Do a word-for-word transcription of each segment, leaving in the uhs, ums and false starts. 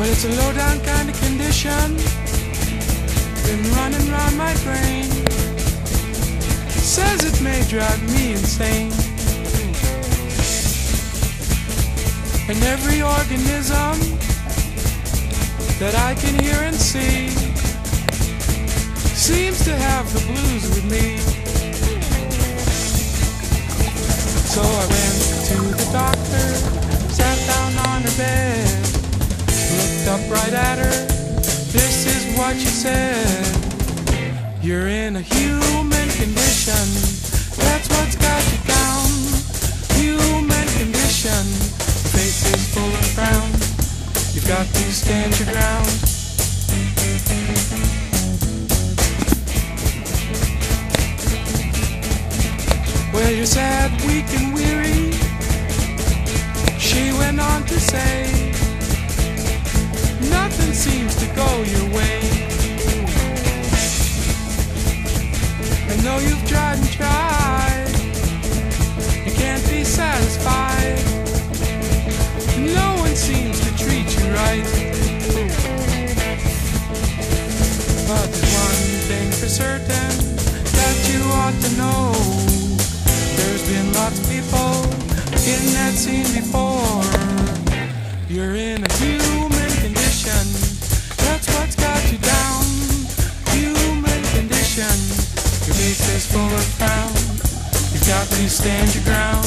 Well, it's a low-down kind of condition, been running round my brain. Says it may drive me insane. And every organism that I can hear and see seems to have the blues with me. So I went to the doctor, sat down on her bed, looked up right at her. This is what she said: you're in a human condition, that's what's got you down. Human condition, your face is full of frowns, you've got to stand your ground. Well, you're sad, weak and weary, she went on to say. Nothing seems to go your way. And though you've tried and tried, you can't be satisfied. No one seems to treat you right. But there's one thing for certain that you ought to know: there's been lots of people in that scene before. You're in a human condition, that's what's got you down. Human condition, your face is full of frowns, you've got to stand your ground.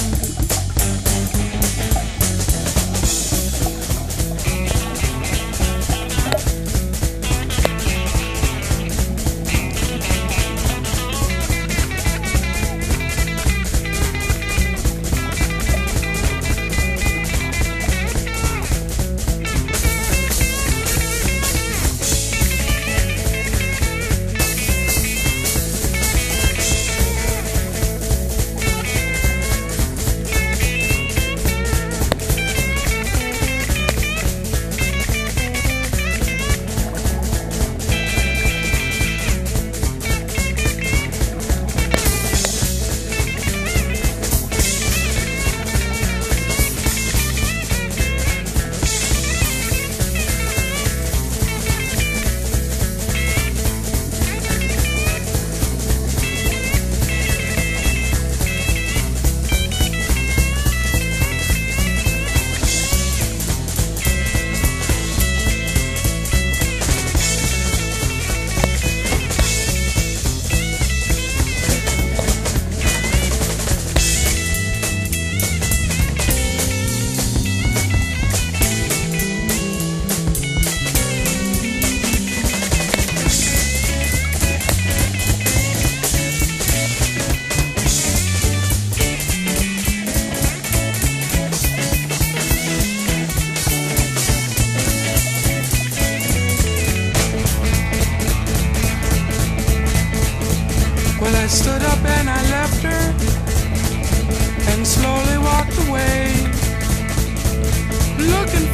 Well, I stood up and I left her and slowly walked away, looking